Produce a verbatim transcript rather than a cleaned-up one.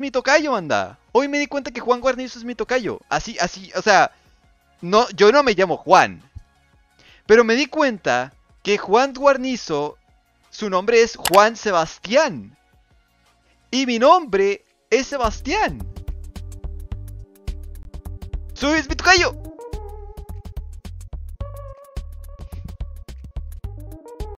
mi tocayo, anda. Hoy me di cuenta que Juan Guarnizo es mi tocayo. Así, así, o sea, no, yo no me llamo Juan. Pero me di cuenta que Juan Guarnizo, su nombre es Juan Sebastián. Y mi nombre es Sebastián. ¡Soy mi tocayo!